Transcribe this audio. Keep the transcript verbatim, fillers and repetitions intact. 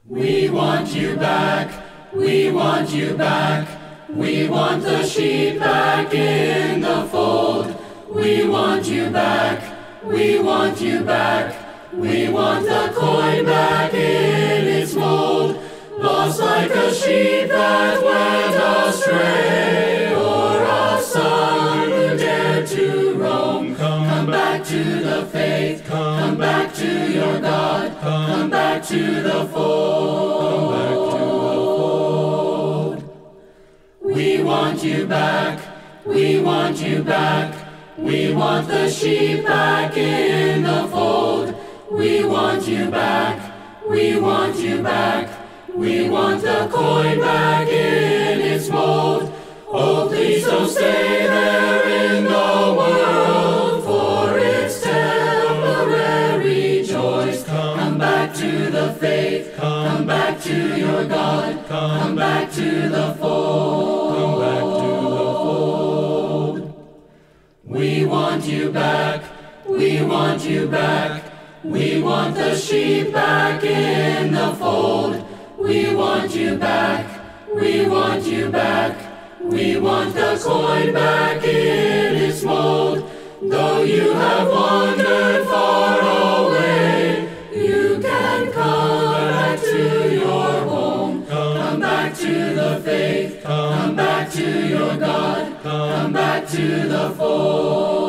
We want you back, we want you back. We want the sheep back in the fold. We want you back, we want you back. We want the coin back in its mold. Lost like a sheep that went astray, or a son who dared to roam. Come back to the faith, come back to your God, come back to the fold. Come back to the fold. We want you back, we want you back. We want the sheep back in the fold. We want you back, we want you back. We want the coin back in its mold. Oh, please don't stay there in the world, for it's temporary joys. Come back to the faith, come back to your God, come back to the fold. Come back to the fold. We want you back, we want you back. We want the sheep back in the fold. We want you back, we want you back. We want the coin back in its mold. Though you have wandered far away, you can come back to your home. Come back to the faith, come back to your God, come back to the fold.